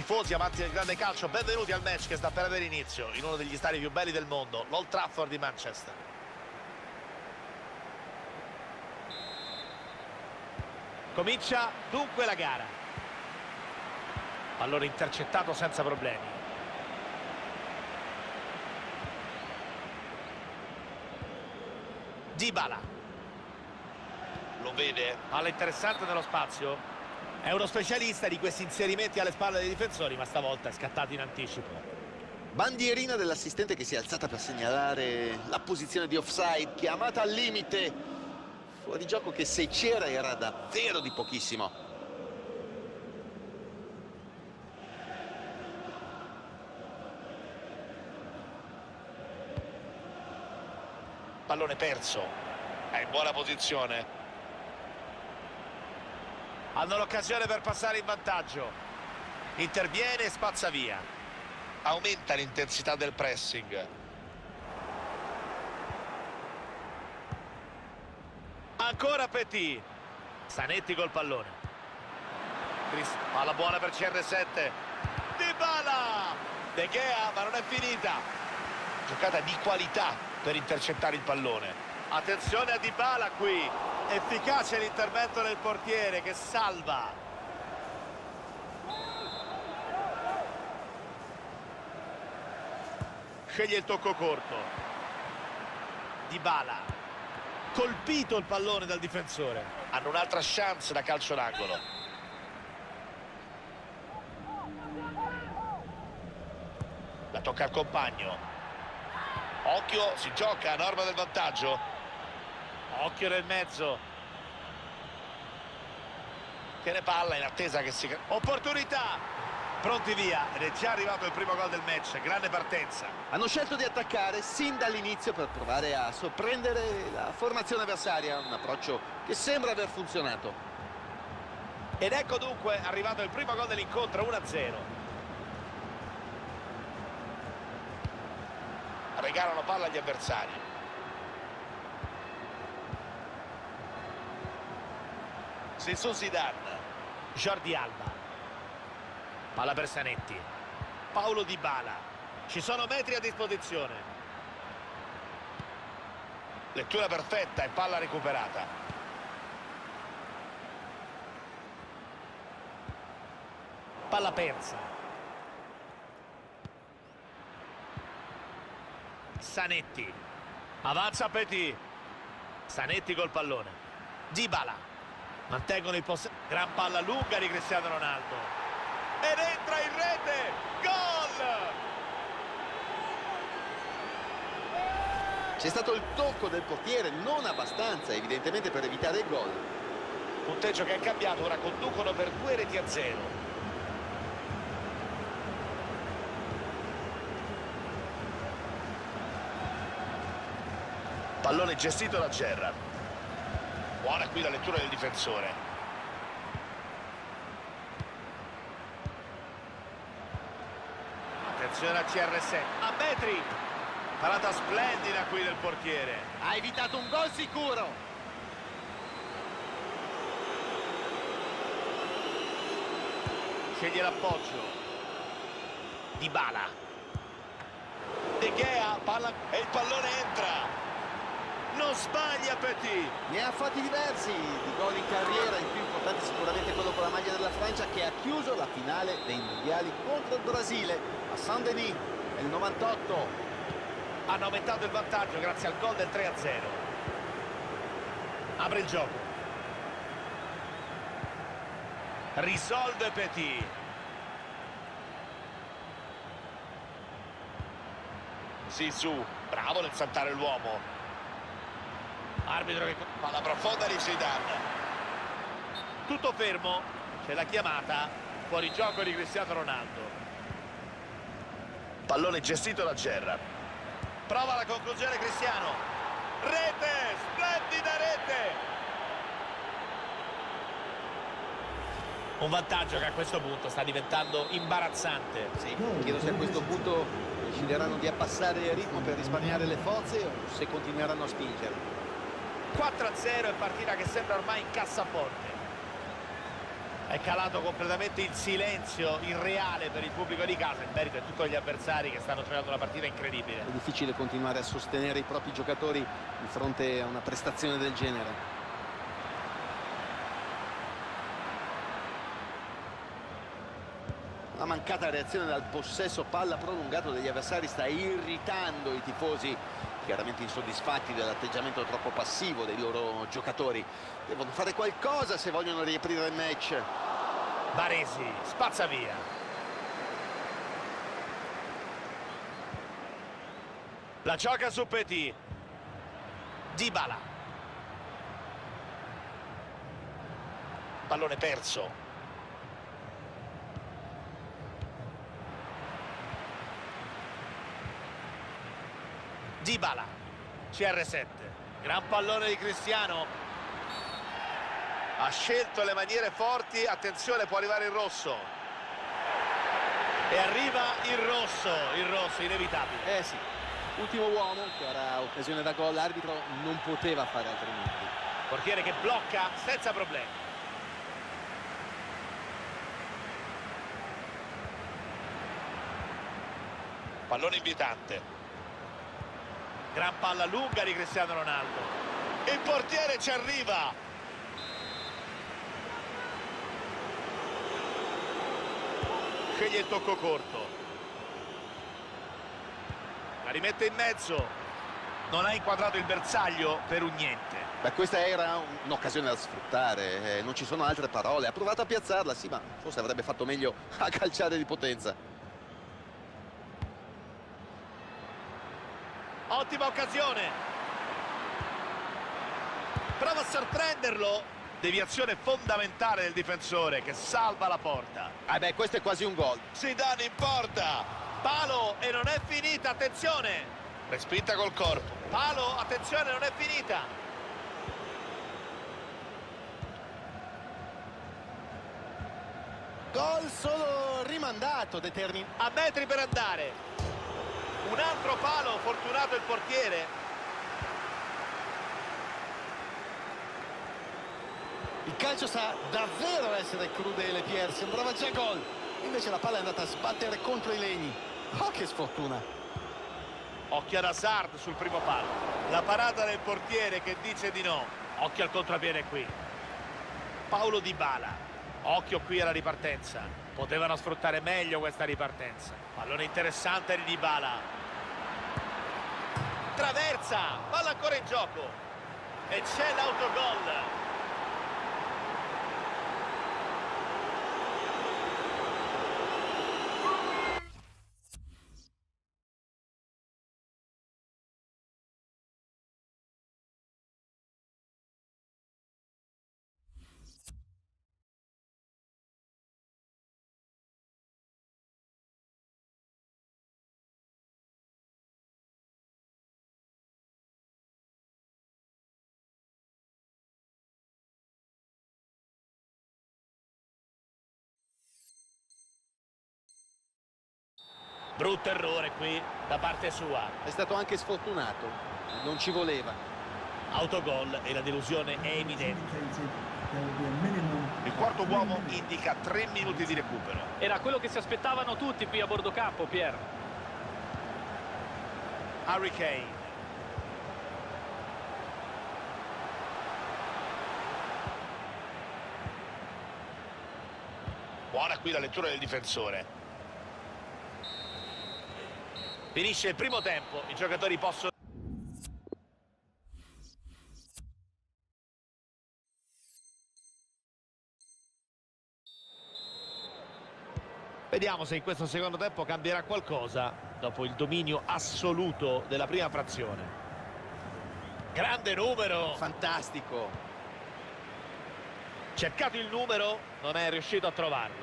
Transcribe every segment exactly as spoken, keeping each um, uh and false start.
Tifosi, amanti del grande calcio, benvenuti al match che sta per avere inizio in uno degli stadi più belli del mondo, l'Old Trafford di Manchester. Comincia dunque la gara. Pallone intercettato senza problemi. Dybala. Lo vede? Palla interessante nello spazio. È uno specialista di questi inserimenti alle spalle dei difensori, ma stavolta è scattato in anticipo. Bandierina dell'assistente che si è alzata per segnalare la posizione di offside, chiamata al limite. Fuori gioco che se c'era era davvero di pochissimo. Pallone perso. È in buona posizione. Hanno l'occasione per passare in vantaggio. Interviene e spazza via. Aumenta l'intensità del pressing. Ancora Petit. Zanetti col pallone. Palla buona per C R sette. Dybala. De Gea, ma non è finita. Giocata di qualità per intercettare il pallone. Attenzione a Dybala qui. Efficace l'intervento del portiere che salva. Sceglie il tocco corto. Dybala. Colpito il pallone dal difensore. Hanno un'altra chance da calcio d'angolo. La tocca al compagno. Occhio, si gioca a norma del vantaggio. Occhio nel mezzo. Tiene palla in attesa che si... Opportunità! Pronti via, ed è già arrivato il primo gol del match. Grande partenza. Hanno scelto di attaccare sin dall'inizio per provare a sorprendere la formazione avversaria. Un approccio che sembra aver funzionato. Ed ecco dunque arrivato il primo gol dell'incontro, uno a zero. Regalano palla agli avversari. Su Zidane. Jordi Alba. Palla per Zanetti. Paulo Dybala. Ci sono metri a disposizione. Lettura perfetta e palla recuperata. Palla persa. Zanetti. Avanza Petit. Zanetti col pallone. Dybala. Mantengono il possesso. Gran palla lunga di Cristiano Ronaldo. Ed entra in rete. Gol! C'è stato il tocco del portiere, non abbastanza evidentemente per evitare il gol. Punteggio che è cambiato, ora conducono per due reti a zero. Pallone gestito da Gerrard. Buona qui la lettura del difensore. Attenzione a C R sette. A metri. Parata splendida qui del portiere. Ha evitato un gol sicuro. Sceglie l'appoggio. Dybala. De Gea, palla e il pallone entra. Non sbaglia Petit. Ne ha fatti diversi di gol in carriera, il più importante sicuramente quello con la maglia della Francia che ha chiuso la finale dei mondiali contro il Brasile a Saint-Denis nel novantotto. Hanno aumentato il vantaggio grazie al gol del tre a zero. Apre il gioco. Risolve Petit. Sisu, bravo nel saltare l'uomo. Arbitro che palla profonda di Zidane. Tutto fermo. C'è la chiamata. Fuori gioco di Cristiano Ronaldo. Pallone gestito da Gerrard. Prova la conclusione Cristiano. Rete, splendida rete. Un vantaggio che a questo punto sta diventando imbarazzante. Sì, chiedo se a questo punto decideranno di abbassare il ritmo per risparmiare le forze o se continueranno a spingere. quattro a zero è partita che sembra ormai in cassaforte. È calato completamente il silenzio irreale per il pubblico di casa. Il merito è tutto agli avversari che stanno giocando una partita incredibile. È difficile continuare a sostenere i propri giocatori di fronte a una prestazione del genere. La mancata reazione dal possesso palla prolungato degli avversari sta irritando i tifosi, chiaramente insoddisfatti dell'atteggiamento troppo passivo dei loro giocatori. Devono fare qualcosa se vogliono riaprire il match. Baresi spazza via. La gioca su Petit. Dybala. Pallone perso. Dybala, C R sette, gran pallone di Cristiano, ha scelto le maniere forti, attenzione può arrivare il rosso e arriva il rosso, il rosso inevitabile. Eh sì, ultimo uomo, chiara occasione da gol, l'arbitro non poteva fare altrimenti. Portiere che blocca senza problemi. Pallone invitante. Gran palla lunga di Cristiano Ronaldo. Il portiere ci arriva. Sceglie il tocco corto. La rimette in mezzo. Non ha inquadrato il bersaglio per un niente. Beh, questa era un'occasione da sfruttare, eh, non ci sono altre parole. Ha provato a piazzarla, sì, ma forse avrebbe fatto meglio a calciare di potenza. Ottima occasione. Prova a sorprenderlo. Deviazione fondamentale del difensore che salva la porta. Ah beh, questo è quasi un gol. Zidane in porta. Palo e non è finita, attenzione. Respinta col corpo. Palo, attenzione, non è finita. Gol solo rimandato, determina. A metri per andare. Un altro palo, fortunato il portiere. Il calcio sa davvero essere crudele, Pier, sembrava già gol. Invece la palla è andata a sbattere contro i legni. Oh, che sfortuna. Occhio ad Hazard sul primo palo. La parata del portiere che dice di no. Occhio al contropiede qui. Paulo Dybala. Occhio qui alla ripartenza. Potevano sfruttare meglio questa ripartenza. Pallone interessante di Dybala. Traversa, palla ancora in gioco. E c'è l'autogol. Brutto errore qui da parte sua. È stato anche sfortunato, non ci voleva. Autogol e la delusione è evidente. Il quarto uomo indica tre minuti di recupero. Era quello che si aspettavano tutti qui a bordo campo, Pier. Harry Kane. Buona qui la lettura del difensore. Finisce il primo tempo, i giocatori possono... Vediamo se in questo secondo tempo cambierà qualcosa dopo il dominio assoluto della prima frazione. Grande numero! Fantastico! Cercato il numero, non è riuscito a trovarlo.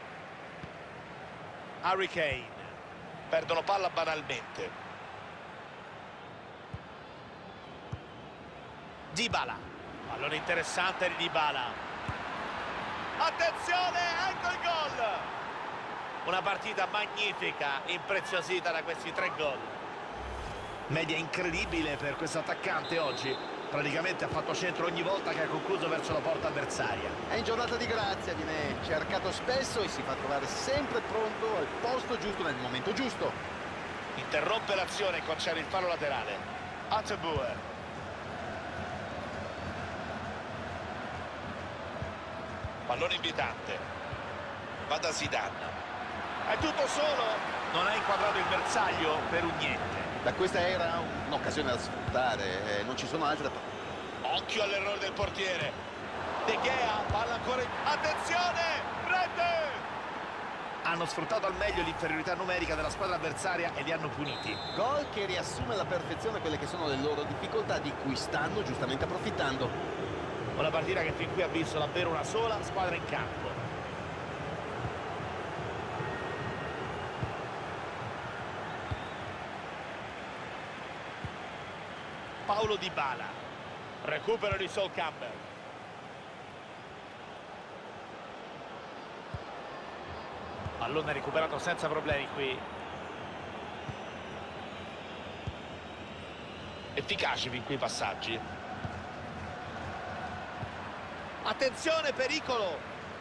Harry Kane. Perdono palla banalmente. Dybala. Pallone interessante di Dybala. Attenzione, ecco il gol! Una partita magnifica, impreziosita da questi tre gol. Media incredibile per questo attaccante oggi. praticamente ha fatto centro ogni volta che ha concluso verso la porta avversaria. È in giornata di grazia, viene cercato spesso e si fa trovare sempre pronto al posto giusto nel momento giusto. Interrompe l'azione e concede il fallo laterale. Attenborough. Pallone invitante. Va da Zidane. È tutto solo. Non ha inquadrato il bersaglio per un niente. Da questa era un'occasione da sfruttare, eh, non ci sono altre. Occhio all'errore del portiere. De Gea, palla ancora in... Attenzione! Rete! Hanno sfruttato al meglio l'inferiorità numerica della squadra avversaria e li hanno puniti. Gol che riassume alla perfezione quelle che sono le loro difficoltà, di cui stanno giustamente approfittando. Una partita che fin qui ha visto davvero una sola squadra in campo. Paulo Dybala. Recupero di Sol Campbell. Pallone recuperato senza problemi qui. Efficaci fin qui i passaggi. Attenzione, pericolo.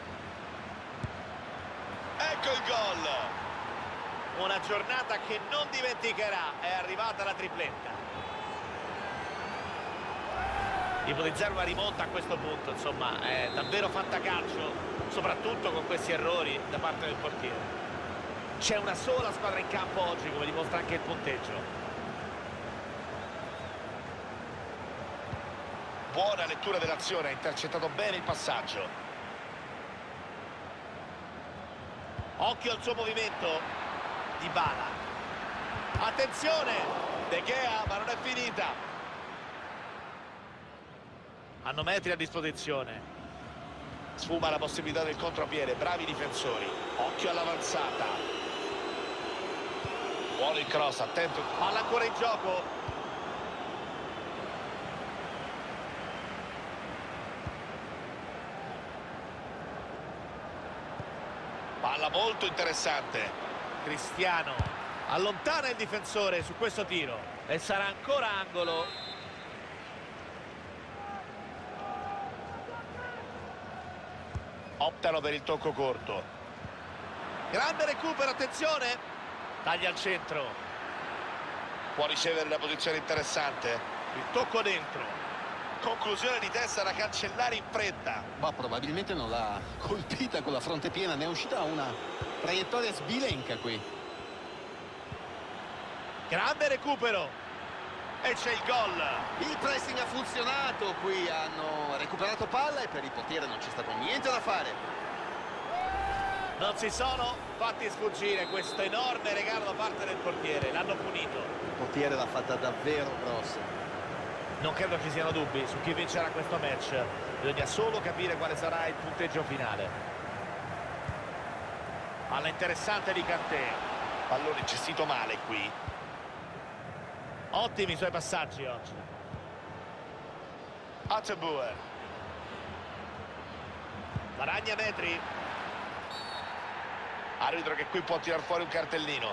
Ecco il gol. Una giornata che non dimenticherà. È arrivata la tripletta. Ipotizzare una rimonta a questo punto, insomma, è davvero fantacalcio, soprattutto con questi errori da parte del portiere. C'è una sola squadra in campo oggi, come dimostra anche il punteggio. Buona lettura dell'azione, ha intercettato bene il passaggio. Occhio al suo movimento. Dybala. Attenzione! De Gea, ma non è finita. Hanno metri a disposizione. Sfuma la possibilità del contropiede. Bravi difensori. Occhio all'avanzata. Buono il cross, attento. Palla ancora in gioco. Palla molto interessante. Cristiano allontana il difensore su questo tiro e sarà ancora angolo. Optano per il tocco corto. Grande recupero, attenzione. Taglia al centro. Può ricevere una posizione interessante. Il tocco dentro. Conclusione di testa da cancellare in fretta. Ma probabilmente non l'ha colpita con la fronte piena, ne è uscita una traiettoria sbilenca qui. Grande recupero. E c'è il gol. Il pressing ha funzionato, qui hanno recuperato palla e per il portiere non c'è stato niente da fare. Non si sono fatti sfuggire questo enorme regalo da parte del portiere, l'hanno punito. Il portiere l'ha fatta davvero grossa. Non credo ci siano dubbi su chi vincerà questo match, bisogna solo capire quale sarà il punteggio finale. Palla interessante di Kanté. Pallone gestito male qui. Ottimi i suoi passaggi oggi. Attenborough. Guadagna metri. Arbitro che qui può tirar fuori un cartellino.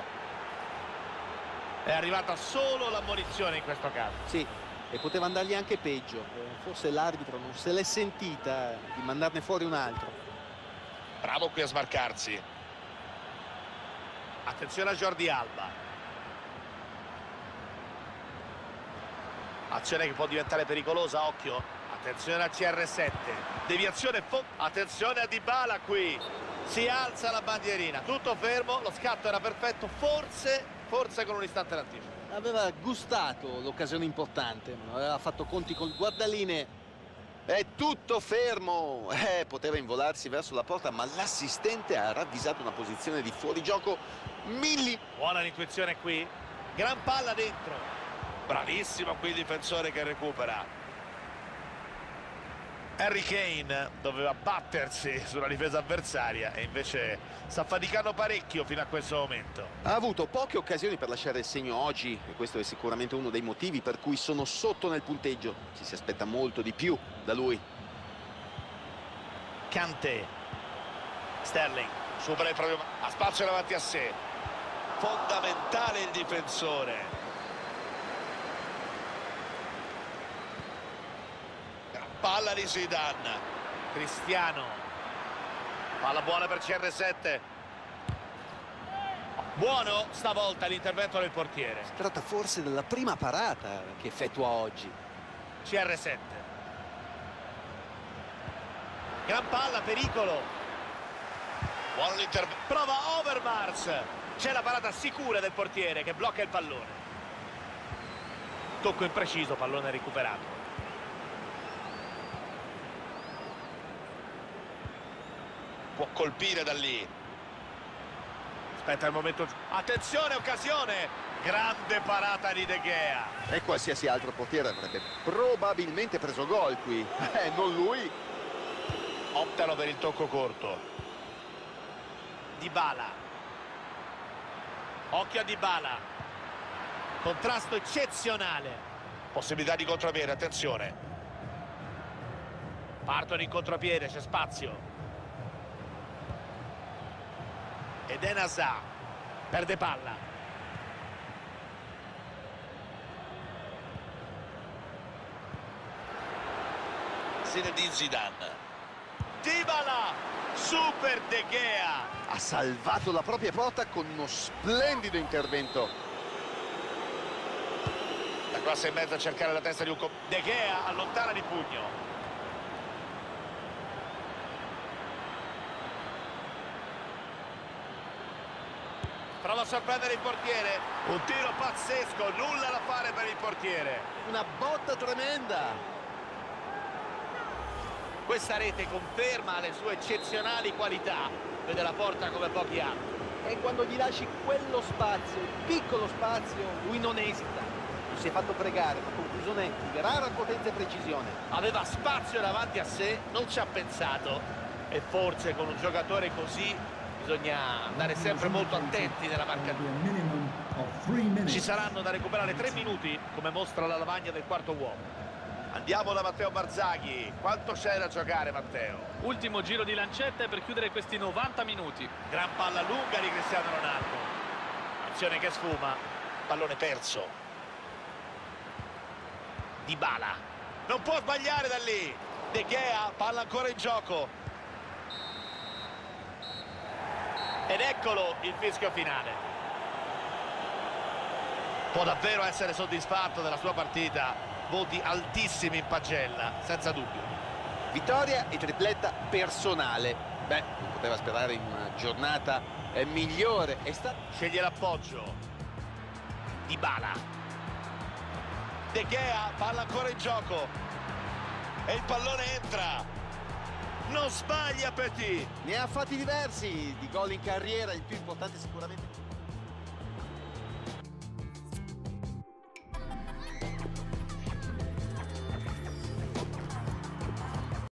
È arrivata solo l'ammonizione in questo caso. Sì, e poteva andargli anche peggio. Forse l'arbitro non se l'è sentita di mandarne fuori un altro. Bravo qui a smarcarsi. Attenzione a Jordi Alba. Azione che può diventare pericolosa, occhio. Attenzione a C R sette. Deviazione. Attenzione a Dybala qui. Si alza la bandierina. Tutto fermo, lo scatto era perfetto. Forse, forse con un istante d'anticipo. Aveva gustato l'occasione importante, non aveva fatto conti col guardaline. È tutto fermo. Eh, poteva involarsi verso la porta, ma l'assistente ha ravvisato una posizione di fuorigioco. Milli. Buona l'intuizione qui. Gran palla dentro. Bravissimo qui il difensore che recupera. Harry Kane doveva battersi sulla difesa avversaria e invece sta faticando parecchio fino a questo momento. Ha avuto poche occasioni per lasciare il segno oggi e questo è sicuramente uno dei motivi per cui sono sotto nel punteggio. Ci si aspetta molto di più da lui. Kanté. Sterling supera il proprio, ha spazio davanti a sé. Fondamentale il difensore. Palla di Zidane. Cristiano. Palla buona per C R sette. Buono stavolta l'intervento del portiere. Si tratta forse della prima parata che effettua oggi. C R sette. Gran palla, pericolo. Buono l'intervento. Prova Overmars. C'è la parata sicura del portiere che blocca il pallone. Tocco impreciso, pallone recuperato. Può colpire da lì. Aspetta il momento. Attenzione, occasione. Grande parata di De Gea. E qualsiasi altro portiere avrebbe probabilmente preso gol qui. Eh, non lui. Optano per il tocco corto. Dybala. Occhio a Dybala. Contrasto eccezionale. Possibilità di contropiede, attenzione. Partono in contropiede, c'è spazio. Eden Hazard. Perde palla. Zinedine Zidane. Dybala. Super De Gea. Ha salvato la propria porta con uno splendido intervento. La cross in mezzo a cercare la testa di un... De Gea allontana di pugno. Prova a sorprendere il portiere. Un tiro pazzesco, nulla da fare per il portiere. Una botta tremenda. Questa rete conferma le sue eccezionali qualità. Vede la porta come pochi altri. E quando gli lasci quello spazio, piccolo spazio, lui non esita. Non si è fatto pregare, ma conclusione di rara potenza e precisione. Aveva spazio davanti a sé, non ci ha pensato. E forse con un giocatore così bisogna andare sempre molto attenti nella marcatura. Ci saranno da recuperare tre minuti, come mostra la lavagna del quarto uomo. Andiamo da Matteo Barzaghi. Quanto c'è da giocare, Matteo? Ultimo giro di lancette per chiudere questi novanta minuti. Gran palla lunga di Cristiano Ronaldo. Azione che sfuma. Pallone perso. Dybala. Non può sbagliare da lì. De Gea, palla ancora in gioco. Ed eccolo il fischio finale. Può davvero essere soddisfatto della sua partita. Voti altissimi in pagella, senza dubbio. Vittoria e tripletta personale. Beh, non poteva sperare in una giornata eh, migliore. È sta... Sceglie l'appoggio. Dybala. De Gea, palla ancora in gioco. E il pallone entra. Non sbaglia Petit. Ne ha fatti diversi di gol in carriera, il più importante sicuramente.